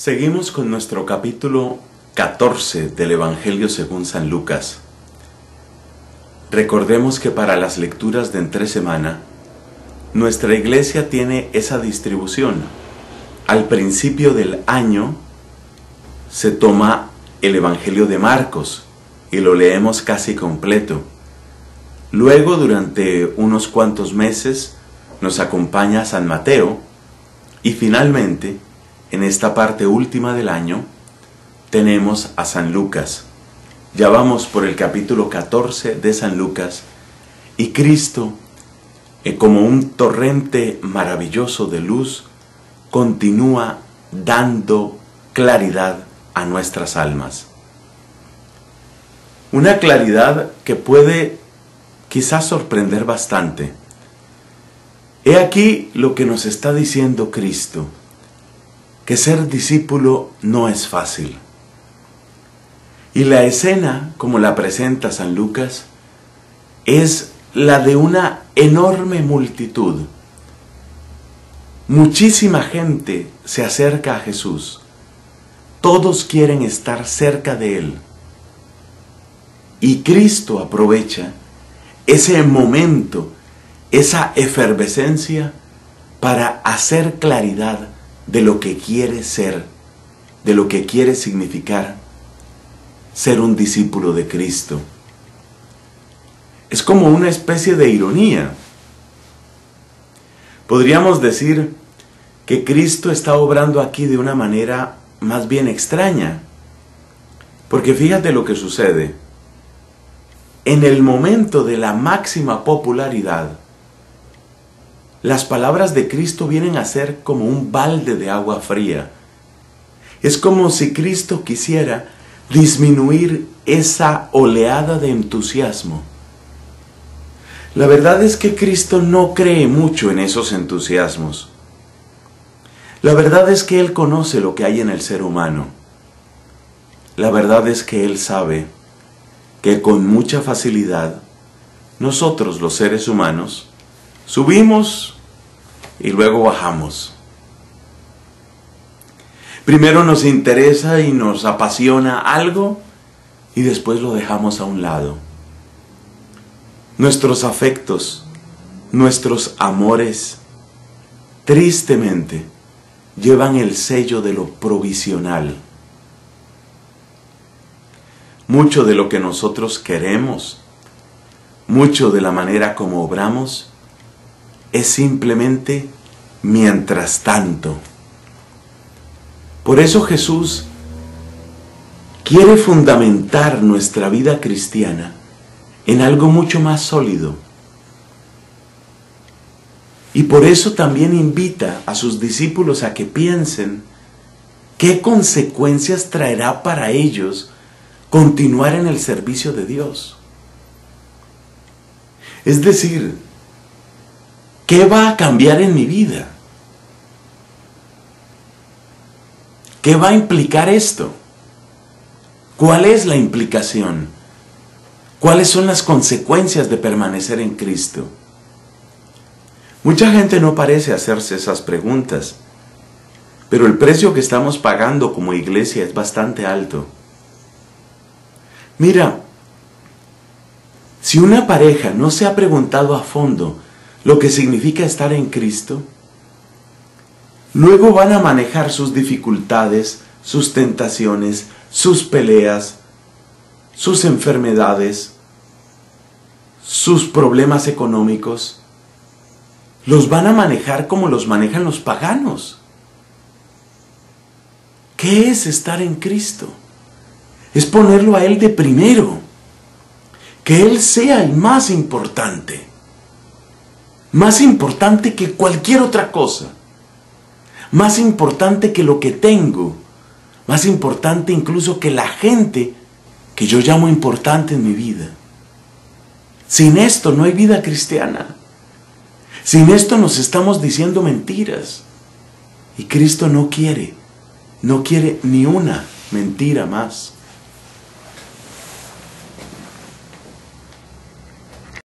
Seguimos con nuestro capítulo 14 del Evangelio según San Lucas. Recordemos que para las lecturas de entre semana, nuestra iglesia tiene esa distribución. Al principio del año se toma el Evangelio de Marcos y lo leemos casi completo. Luego, durante unos cuantos meses, nos acompaña San Mateo y finalmente, en esta parte última del año, tenemos a San Lucas. Ya vamos por el capítulo 14 de San Lucas y Cristo, como un torrente maravilloso de luz, continúa dando claridad a nuestras almas. Una claridad que puede quizás sorprender bastante. He aquí lo que nos está diciendo Cristo, que ser discípulo no es fácil. Y la escena, como la presenta San Lucas, es la de una enorme multitud. Muchísima gente se acerca a Jesús. Todos quieren estar cerca de Él. Y Cristo aprovecha ese momento, esa efervescencia, para hacer claridad de lo que quiere ser, de lo que quiere significar ser un discípulo de Cristo. Es como una especie de ironía. Podríamos decir que Cristo está obrando aquí de una manera más bien extraña, porque fíjate lo que sucede. En el momento de la máxima popularidad, las palabras de Cristo vienen a ser como un balde de agua fría. Es como si Cristo quisiera disminuir esa oleada de entusiasmo. La verdad es que Cristo no cree mucho en esos entusiasmos. La verdad es que Él conoce lo que hay en el ser humano. La verdad es que Él sabe que con mucha facilidad nosotros, los seres humanos, subimos y luego bajamos. Primero nos interesa y nos apasiona algo y después lo dejamos a un lado. Nuestros afectos, nuestros amores, tristemente, llevan el sello de lo provisional. Mucho de lo que nosotros queremos, mucho de la manera como obramos, es simplemente mientras tanto. Por eso Jesús quiere fundamentar nuestra vida cristiana en algo mucho más sólido. Y por eso también invita a sus discípulos a que piensen qué consecuencias traerá para ellos continuar en el servicio de Dios. Es decir, ¿qué va a cambiar en mi vida? ¿Qué va a implicar esto? ¿Cuál es la implicación? ¿Cuáles son las consecuencias de permanecer en Cristo? Mucha gente no parece hacerse esas preguntas, pero el precio que estamos pagando como iglesia es bastante alto. Mira, si una pareja no se ha preguntado a fondo lo que significa estar en Cristo, luego van a manejar sus dificultades, sus tentaciones, sus peleas, sus enfermedades, sus problemas económicos. Los van a manejar como los manejan los paganos. ¿Qué es estar en Cristo? Es ponerlo a Él de primero. Que Él sea el más importante. Más importante que cualquier otra cosa. Más importante que lo que tengo. Más importante incluso que la gente que yo llamo importante en mi vida. Sin esto no hay vida cristiana. Sin esto nos estamos diciendo mentiras. Y Cristo no quiere ni una mentira más.